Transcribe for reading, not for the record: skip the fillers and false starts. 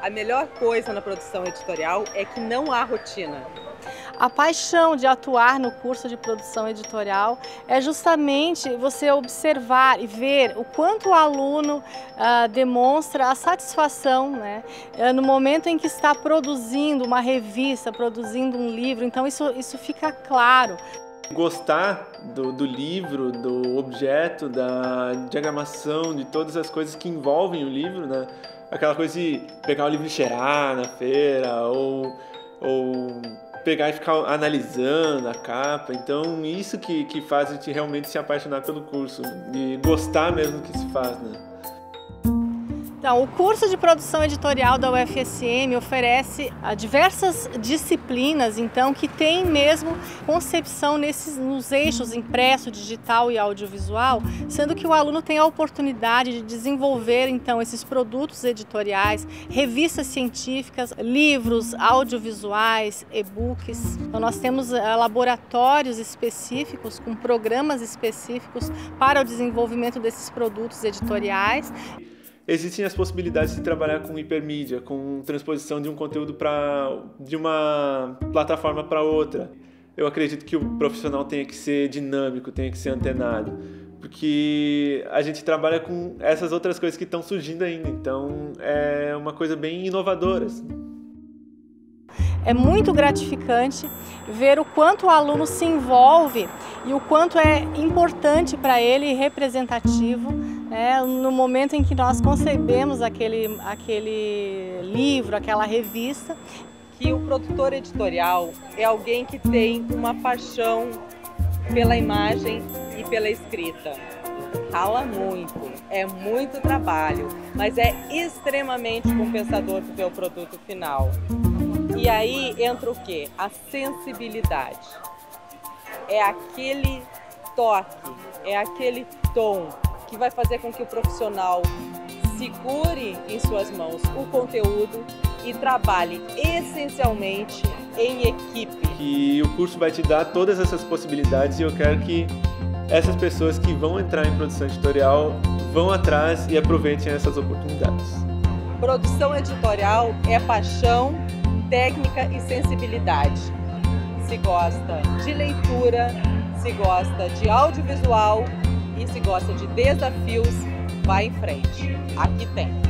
A melhor coisa na produção editorial é que não há rotina. A paixão de atuar no curso de produção editorial é justamente você observar e ver o quanto o aluno demonstra a satisfação, né, no momento em que está produzindo uma revista, produzindo um livro. Então isso fica claro. Gostar do livro, do objeto, da diagramação, de todas as coisas que envolvem o livro, né? Aquela coisa de pegar o livro e cheirar na feira, ou pegar e ficar analisando a capa. Então isso que faz a gente realmente se apaixonar pelo curso, de gostar mesmo do que se faz, né? Então, o curso de produção editorial da UFSM oferece diversas disciplinas, então, que tem mesmo concepção nos eixos impresso, digital e audiovisual, sendo que o aluno tem a oportunidade de desenvolver, então, esses produtos editoriais, revistas científicas, livros, audiovisuais, e-books. Então, nós temos laboratórios específicos, com programas específicos para o desenvolvimento desses produtos editoriais. Existem as possibilidades de trabalhar com hipermídia, com transposição de um conteúdo de uma plataforma para outra. Eu acredito que o profissional tenha que ser dinâmico, tenha que ser antenado, porque a gente trabalha com essas outras coisas que estão surgindo ainda, então é uma coisa bem inovadora, assim. É muito gratificante ver o quanto o aluno se envolve e o quanto é importante para ele e representativo, né, no momento em que nós concebemos aquele livro, aquela revista. Que o produtor editorial é alguém que tem uma paixão pela imagem e pela escrita. Rala muito, é muito trabalho, mas é extremamente compensador ver o produto final. E aí entra o quê? A sensibilidade. É aquele toque, é aquele tom que vai fazer com que o profissional segure em suas mãos o conteúdo e trabalhe essencialmente em equipe. E o curso vai te dar todas essas possibilidades e eu quero que essas pessoas que vão entrar em produção editorial vão atrás e aproveitem essas oportunidades. Produção editorial é paixão, técnica e sensibilidade. Se gosta de leitura, se gosta de audiovisual e se gosta de desafios, vai em frente. Aqui tem.